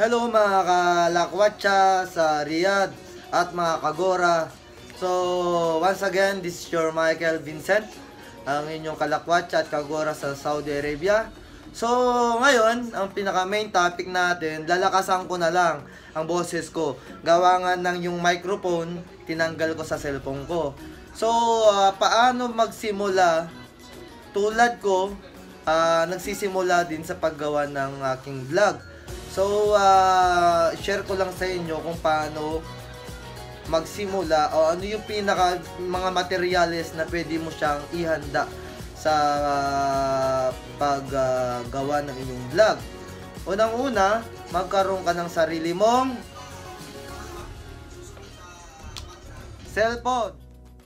Hello mga kalakwatsa sa Riyadh at mga kagora. So, once again, this is your Michael Vincent, ang inyong kalakwatsa at kagora sa Saudi Arabia. So, ngayon, ang pinaka main topic natin, lalakasan ko na lang ang boses ko. Gawa nga ng yung microphone, tinanggal ko sa cellphone ko. So, paano magsimula? Tulad ko, nagsisimula din sa paggawa ng aking vlog. So, share ko lang sa inyo kung paano magsimula o ano yung pinaka mga materyales na pwede mo siyang ihanda sa paggawa ng inyong vlog. Unang-una, magkaroon ka ng sarili mong cellphone.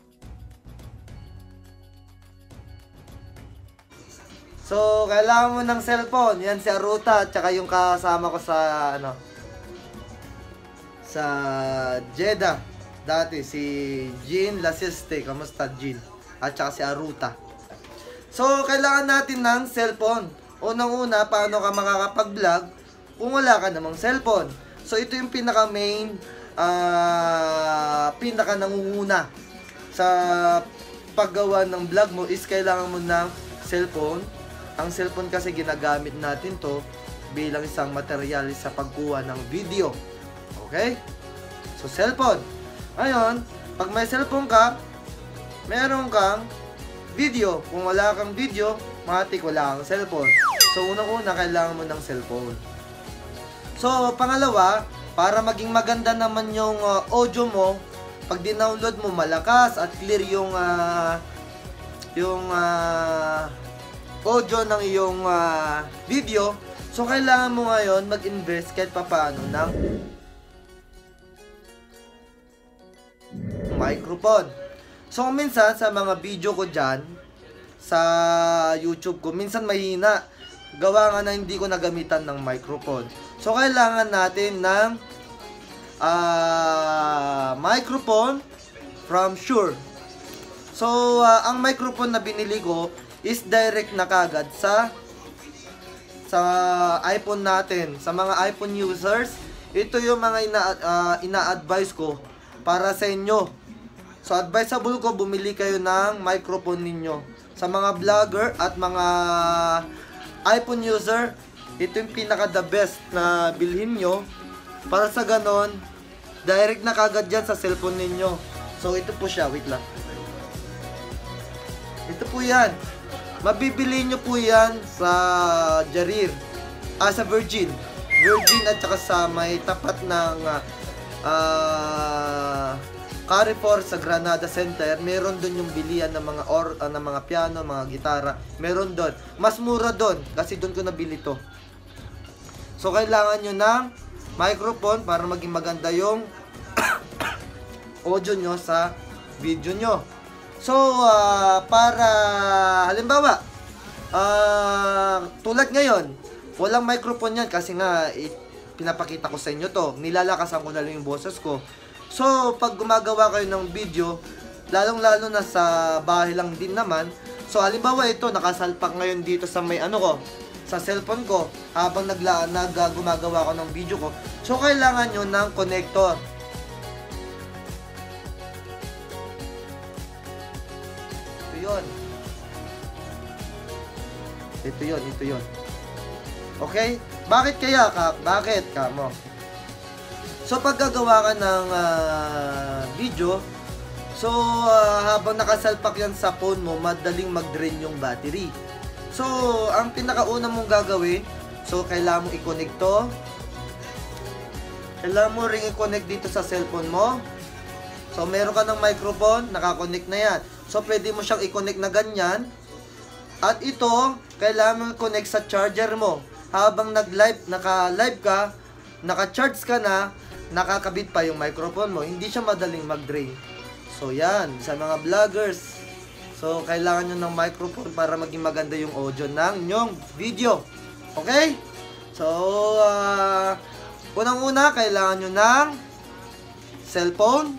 So, kailangan mo ng cellphone. Yan si Aruta at saka yung kasama ko sa sa Jeddah dati, si Jean Lasiste. Kamusta, Jean? At saka si Aruta. So, kailangan natin ng cellphone. Unang-una, paano ka makakapag-vlog kung wala ka namang cellphone? So, ito yung pinaka main, pinaka nangunguna sa paggawa ng vlog mo is kailangan mo ng cellphone. Ang cellphone kasi ginagamit natin to bilang isang materialis sa pagkuha ng video. Okay? So, cellphone. Ngayon, pag may cellphone ka, meron kang video. Kung wala kang video, matik wala kang cellphone. So, unang-una, kailangan mo ng cellphone. So, pangalawa, para maging maganda naman yung audio mo, pag dinownload mo, malakas at clear yung audio ng iyong video. So, kailangan mo ngayon mag-invest kahit papaano ng microphone. So, minsan sa mga video ko dyan, sa YouTube ko, minsan mahina. Gawa nga na hindi ko nagamitan ng microphone. So, kailangan natin ng microphone from Shure. So, ang microphone na binili ko is direct na kagad sa iPhone natin. Sa mga iPhone users, ito yung mga ina-advise ko para sa inyo. So, advisable ko, bumili kayo ng microphone ninyo. Sa mga vlogger at mga iPhone user, ito yung pinaka the best na bilhin nyo. Para sa ganon, direct na kagad yan sa cellphone ninyo. So, ito po siya. Wait lang. Ito po yan. Mabibili nyo po yan sa Jarir, sa Virgin at saka sa may tapat ng Carrefour sa Granada Center. Meron doon yung bilian ng mga piano, mga gitara. Meron doon. Mas mura doon kasi doon ko nabili to. So, kailangan nyo ng microphone para maging maganda yung audio nyo sa video nyo. So, para halimbawa, tulad ngayon, walang microphone yan kasi nga pinapakita ko sa inyo to. Nilalakasan ko na lang yung boses ko. So, pag gumagawa kayo ng video, lalong-lalo na sa bahay lang din naman. So, halimbawa ito, nakasalpak ngayon dito sa may sa cellphone ko habang gumagawa ko ng video ko. So, kailangan nyo ng connector. Ito yun. Okay? Bakit kaya ka? Bakit ka mo? So, pag gagawa ka ng video, so, habang nakasalpak yan sa phone mo, madaling mag-drain yung battery. So, ang pinakauna mong gagawin, so, kailangan mo i-connect to. Kailangan mo ring i-connect dito sa cellphone mo. So, meron ka ng microphone, nakakonect na yan. So, pwede mo siyang i-connect na ganyan. At ito, kailangan mo i-connect sa charger mo. Habang naka-live ka, naka-charge ka na, nakakabit pa yung microphone mo. Hindi siya madaling mag-drain. So, yan. Sa mga vloggers. So, kailangan nyo ng microphone para maging maganda yung audio ng inyong video. Okay? So, unang-una, kailangan nyo ng cellphone.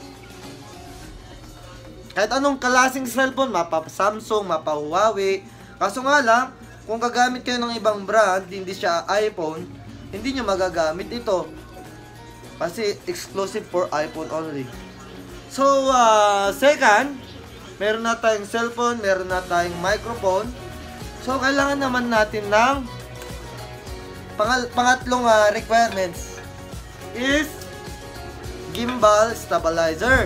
Kahit anong klaseng cellphone, mapa Samsung, mapa Huawei. Kaso nga lang, kung gagamit kayo ng ibang brand, hindi siya iPhone, hindi nyo magagamit ito. Kasi exclusive for iPhone only. So, second, meron na tayong cellphone, meron na tayong microphone. So, kailangan naman natin ng pangatlong requirements is gimbal stabilizer.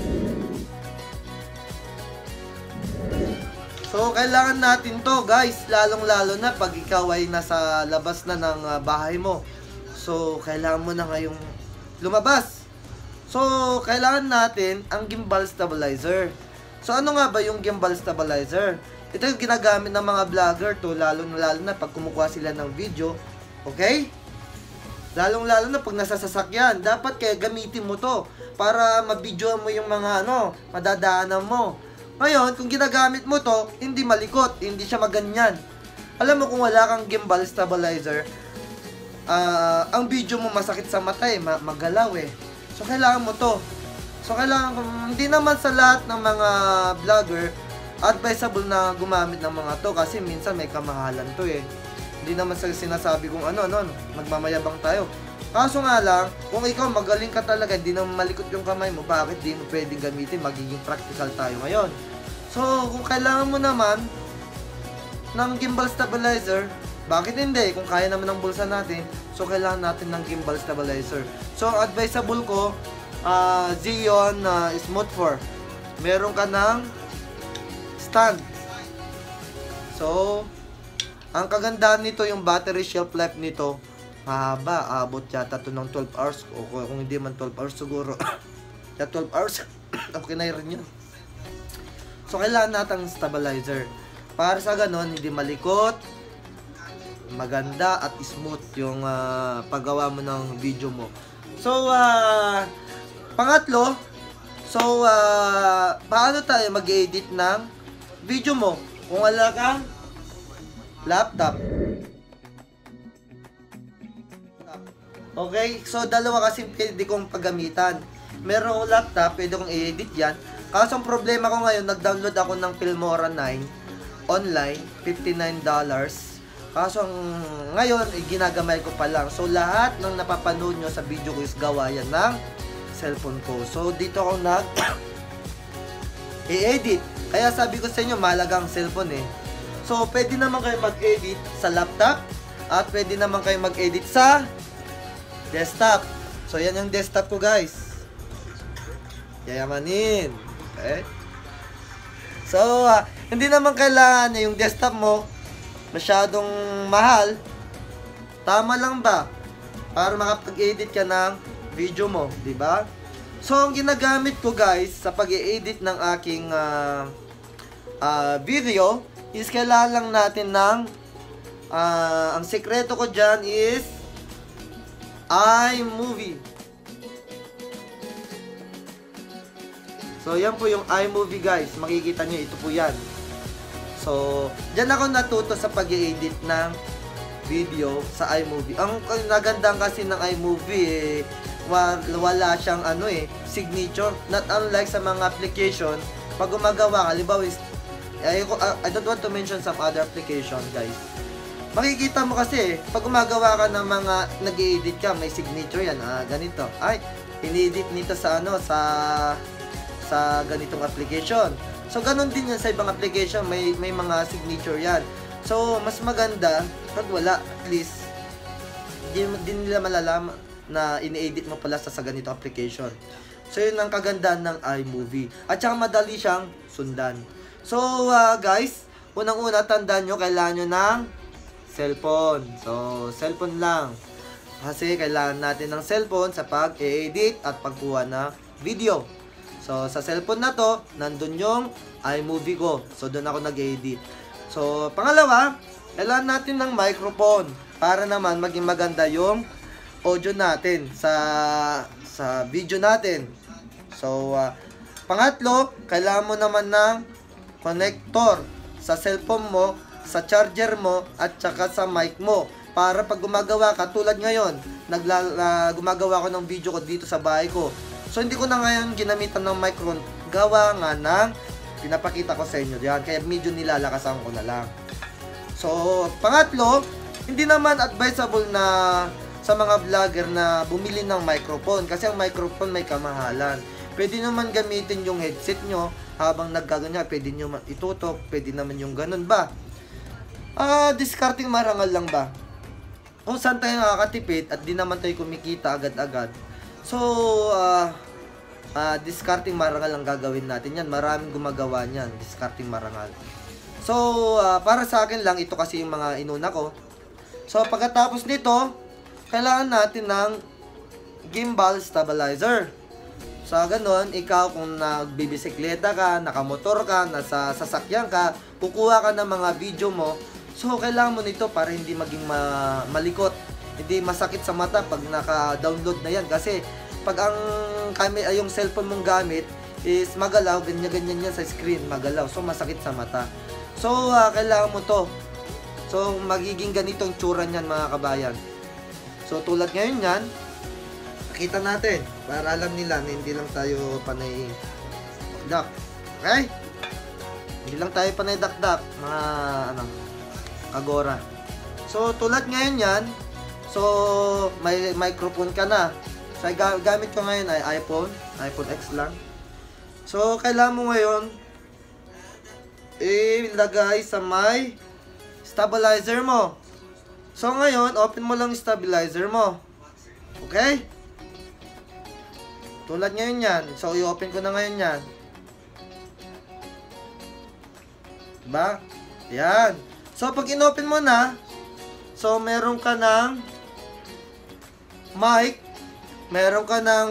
So, kailangan natin to guys, lalong-lalo na pag ikaw ay nasa labas na ng bahay mo. So, kailangan mo na ngayong lumabas. So, kailangan natin ang gimbal stabilizer. So, ano nga ba yung gimbal stabilizer? Ito yung ginagamit ng mga vlogger to, lalo na pag kumukuha sila ng video. Okay? Lalong-lalo na pag nasa sasakyan, dapat kaya gamitin mo to para mabidyoan mo yung mga madadaanan mo. Ngayon, kung ginagamit mo to, hindi malikot, hindi siya maganyan. Alam mo, kung wala kang gimbal stabilizer, ang video mo masakit sa mata magalaw So, kailangan mo to. So, hindi naman sa lahat ng mga vlogger, advisable na gumamit ng mga to kasi minsan may kamahalan to Hindi naman sa sinasabi kong magmamayabang tayo. Kaso nga lang, kung ikaw magaling ka talaga, hindi naman malikot yung kamay mo, bakit di mo pwedeng gamitin? Magiging practical tayo ngayon. So, kung kailangan mo naman ng gimbal stabilizer, bakit hindi? Kung kaya naman ng bulsa natin, so kailangan natin ng gimbal stabilizer. So, advisable ko, Xeon Smooth 4. Meron ka ng stand. So, ang kagandahan nito, yung battery shelf life nito, mahaba, abot yata to ng 12 hours o kung hindi man 12 hours siguro 12 hours okay na rin yun. So kailangan natin stabilizer para sa ganon hindi malikot, maganda at smooth yung paggawa mo ng video mo. So pangatlo, so paano tayo mag-edit ng video mo kung wala kang laptop? Okay, so dalawa kasi pwede kong paggamitan. Meron akong laptop, pwede kong i-edit yan. Kaso ang problema ko ngayon, nag-download ako ng Filmora 9 online, $59. Kaso ngayon, ginagamay ko pa lang. So lahat ng napapanood nyo sa video ko is gawa yan ng cellphone ko. So dito ako i-edit. Kaya sabi ko sa inyo, mahalaga ang cellphone So pwede naman kayo mag-edit sa laptop at pwede naman kayo mag-edit sa desktop. So, yan yung desktop ko, guys. Yayamanin. Okay? So, hindi naman kailangan yung desktop mo masyadong mahal. Tama lang ba? Para makapag-edit ka ng video mo. Diba? So, ang ginagamit ko, guys, sa pag-i-edit ng aking video is kailangan lang natin ng ang sekreto ko dyan is iMovie. So, yan po yung iMovie, guys. Makikita nyo, ito po yan. So, dyan ako natuto sa pag-i-edit ng video sa iMovie. Ang nagandang kasi ng iMovie, wala siyang signature. Not unlike sa mga application, pag gumagawa ka, halimbawa, I don't want to mention some other application, guys. Makikita mo kasi, pag gumagawa ka ng mga nag-i-edit ka, may signature yan. Ganito. Ay, ini-edit nito sa sa ganitong application. So, ganun din yan sa ibang application. May mga signature yan. So, mas maganda, pag wala, at least, din nila malalaman na ini-edit mo pala sa ganitong application. So, yun ang kagandahan ng iMovie. At saka madali siyang sundan. So, guys, unang-una, tandaan nyo, kailangan nyo ng cellphone. So, cellphone lang. Kasi kailangan natin ng cellphone sa pag-edit at pagkuha ng video. So, sa cellphone na to, nandun yung iMovie ko. So, doon ako nag-edit. So, pangalawa, kailangan natin ng microphone para naman maging maganda yung audio natin sa video natin. So, pangatlo, kailangan mo naman ng connector sa cellphone mo, sa charger mo, at saka sa mic mo. Para pag gumagawa ka, tulad ngayon, gumagawa ko ng video ko dito sa bahay ko. So, hindi ko na ngayon ginamitan ng microphone. Gawa nga ng pinapakita ko sa inyo yan. Kaya medyo nilalakasan ko na lang. So, pangatlo, hindi naman advisable na sa mga vlogger na bumili ng microphone. Kasi ang microphone may kamahalan. Pwede naman gamitin yung headset nyo habang nagkaganyan. Pwede nyo itutok, pwede naman yung ganun ba. Discarding marangal lang ba. Kung saan tayo nakakatipid at di naman tayo kumikita agad-agad. So, discarding marangal ang gagawin natin yan. Maraming gumagawa niyan, discarding marangal. So, para sa akin lang, ito kasi yung mga inuna ko. So, pagkatapos nito, kailangan natin ng gimbal stabilizer. So, ganun, ikaw kung nagbibisikleta ka, nakamotor ka, nasa sasakyan ka, kukuha ka ng mga video mo, so, kailangan mo nito para hindi maging malikot. Hindi masakit sa mata pag naka-download na yan. Kasi, pag yung cellphone mong gamit is magalaw, ganyan-ganyan yan sa screen, magalaw. So, masakit sa mata. So, kailangan mo to. So, magiging ganitong tsura niyan mga kabayan. So, tulad ngayon yan, nakita natin, para alam nila na hindi lang tayo panay dak. Okay? Hindi lang tayo panay dak-dak, mga Kagora. So, tulad ngayon yan, so, may microphone ka na. So, gamit ko ngayon ay iPhone X lang. So, kailangan mo ngayon ilagay sa may stabilizer mo. So, ngayon, open mo lang yung stabilizer mo. Okay? Tulad ngayon yan. So, i-open ko na ngayon yan. Diba? Yan. So, pag in-open mo na, so, meron ka ng mic, meron ka ng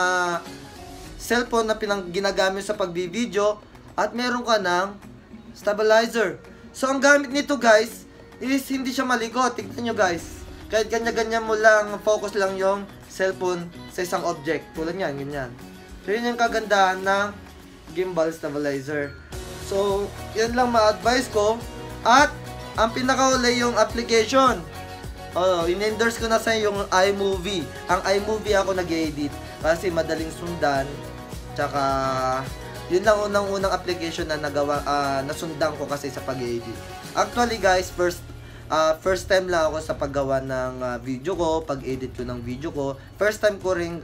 cellphone na ginagamit sa pagbi-video, at meron ka ng stabilizer. So, ang gamit nito guys, is hindi siya malikot. Tignan nyo guys. Kahit ganyan-ganyan mo lang, focus lang yung cellphone sa isang object. Tulad yan, ganyan. So, yun yung kagandahan ng gimbal stabilizer. So, yan lang ma-advise ko. At, ang pinakauli yung application. In-endorse ko na sa yung iMovie. Ang iMovie ako nag-edit. Kasi madaling sundan. Tsaka, yun lang unang application na nasundan ko kasi sa pag-edit. Actually guys, first time lang ako sa paggawa ng video ko, pag-edit ko ng video ko. First time ko ring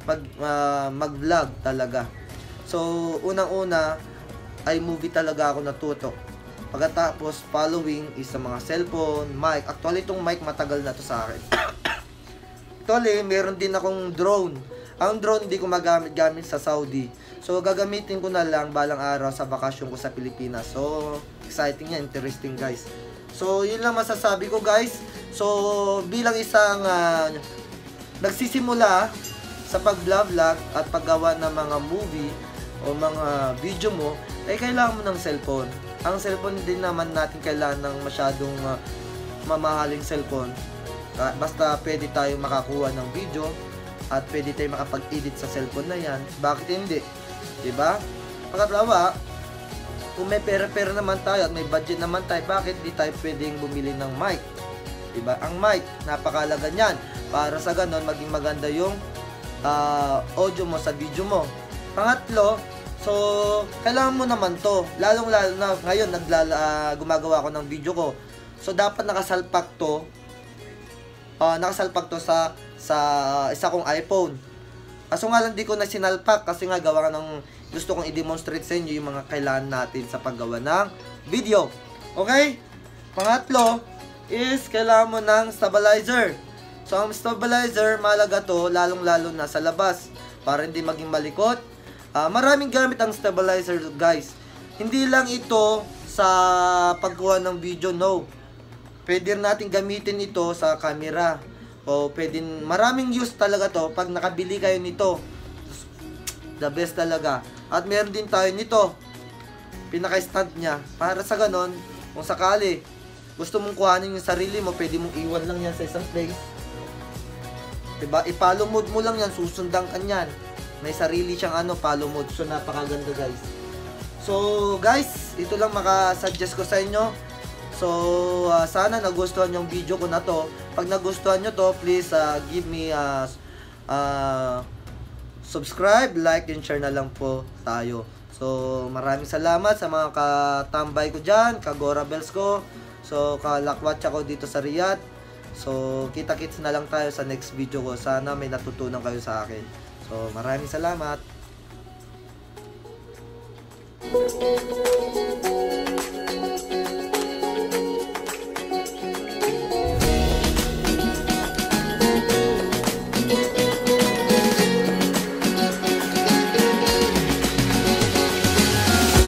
mag-vlog talaga. So, unang-una, iMovie talaga ako natuto. Pagkatapos, following is sa mga cellphone, mic. Actually, itong mic matagal na to sa akin. Actually, meron din akong drone. Ang drone hindi ko magamit-gamit sa Saudi. So, gagamitin ko na lang balang araw sa bakasyon ko sa Pilipinas. So, exciting yan, interesting guys. So, yun lang masasabi ko guys. So, bilang isang nagsisimula sa pag-vlog at paggawa ng mga movie o mga video mo, ay kailangan mo ng cellphone. Ang cellphone din naman natin kailangan ng masyadong mamahaling cellphone. Basta pwede tayo makakuha ng video at pwede tayo makapag-edit sa cellphone na yan. Bakit hindi? Diba? Pagkatlawa, kung may pera-pera naman tayo at may budget naman tayo, bakit di tayo pwedeng bumili ng mic? Diba? Ang mic, napakalaga niyan. Para sa ganon, maging maganda yung audio mo sa video mo. Pangatlo, so, kailangan mo naman to. Lalong-lalo na ngayon, gumagawa ako ng video ko. So, dapat nakasalpak to. Nakasalpak to sa isa kong iPhone. Kaso nga lang di ko na sinalpak kasi nga gawa ng gusto kong i-demonstrate sa inyo yung mga kailangan natin sa paggawa ng video. Okay? Pangatlo is kailangan mo ng stabilizer. So, ang stabilizer, mahalaga to, lalong-lalo na sa labas para hindi maging malikot. Maraming gamit ang stabilizer guys. Hindi lang ito sa pagkuha ng video, no. Pwede natin gamitin ito sa camera. O pwede, maraming use talaga to pag nakabili kayo nito. The best talaga. At meron din tayo nito. Pinaka-stand niya. Para sa ganon, kung sakali gusto mong kuhanin yung sarili mo, pwede mong iwan lang yan sa isang place. Diba? I-follow mode mo lang yan, susundan ka yan. May sarili siyang follow mode. So, napakaganda guys. So, guys, ito lang makasuggest ko sa inyo. So, sana nagustuhan yung video ko na to. Pag nagustuhan nyo to, please give me subscribe, like, and share na lang po tayo. So, maraming salamat sa mga katambay ko dyan, Kagora Bells ko. So, kalakwatsa ko dito sa Riyadh. So, kita-kits na lang tayo sa next video ko. Sana may natutunan kayo sa akin. So, maraming salamat.